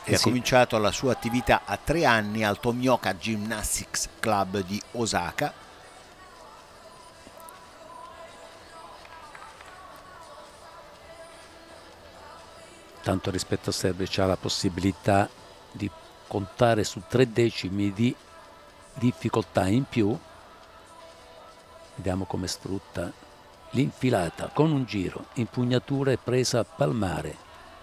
e ha cominciato la sua attività a 3 anni al Tomioka Gymnastics Club di Osaka. Tanto rispetto a Serbic ha la possibilità di contare su 3 decimi di difficoltà in più. Vediamo come sfrutta l'infilata con un giro, impugnatura e presa palmare.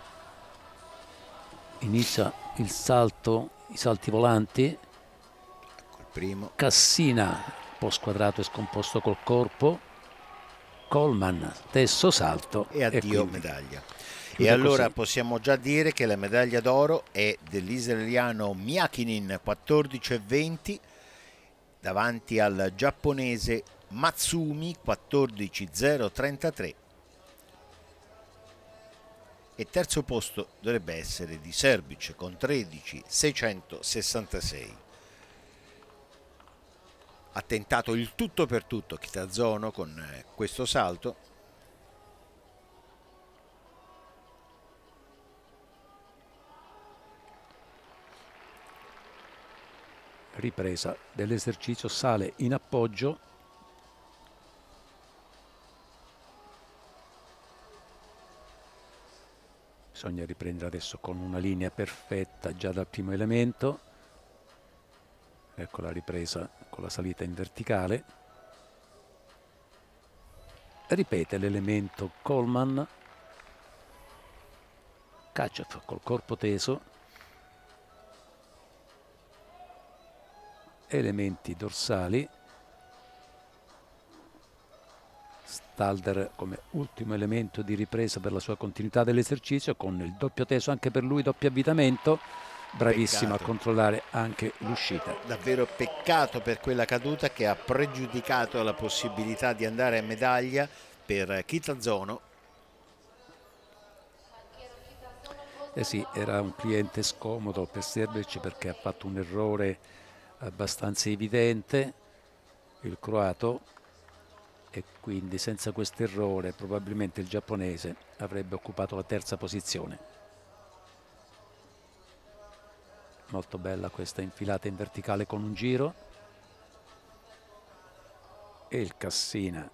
Inizia il salto, i salti volanti. Ecco il primo. Cassina, un po' squadrato e scomposto col corpo. Coleman, stesso salto. E addio medaglia. E allora possiamo già dire che la medaglia d'oro è dell'israeliano Miakinin 14,20 davanti al giapponese Matsumi 14,033. E terzo posto dovrebbe essere di Serbic con 13,666. Ha tentato il tutto per tutto Kitazono con questo salto. Ripresa dell'esercizio, sale in appoggio. Bisogna riprendere adesso con una linea perfetta già dal primo elemento. Ecco la ripresa con la salita in verticale. Ripete l'elemento Coleman. Kachev col corpo teso. Elementi dorsali. Stalder come ultimo elemento di ripresa per la sua continuità dell'esercizio, con il doppio teso anche per lui, doppio avvitamento. Bravissimo a controllare anche l'uscita. Davvero peccato per quella caduta che ha pregiudicato la possibilità di andare a medaglia per Kitazono. Sì, era un cliente scomodo per Serbic perché ha fatto un errore abbastanza evidente, il croato, e quindi senza questo errore probabilmente il giapponese avrebbe occupato la terza posizione. Molto bella questa infilata in verticale con un giro. E il Cassina.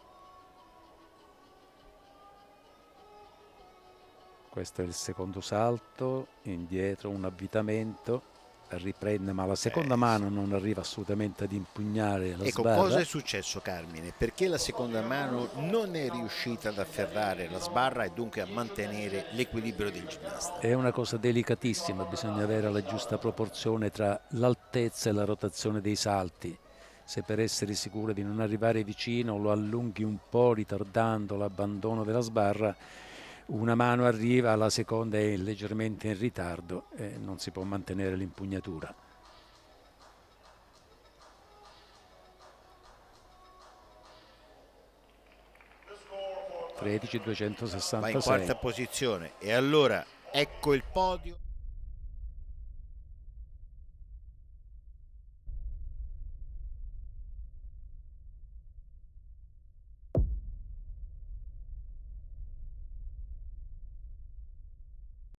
Questo è il secondo salto, indietro un avvitamento. Riprende, ma la seconda mano non arriva assolutamente ad impugnare la sbarra. Cosa è successo, Carmine? Perché la seconda mano non è riuscita ad afferrare la sbarra e dunque a mantenere l'equilibrio del ginnasta? È una cosa delicatissima, bisogna avere la giusta proporzione tra l'altezza e la rotazione dei salti. Se per essere sicuro di non arrivare vicino lo allunghi un po' ritardando l'abbandono della sbarra, una mano arriva, la seconda è leggermente in ritardo e non si può mantenere l'impugnatura. (13,266). Va in quarta posizione e allora ecco il podio.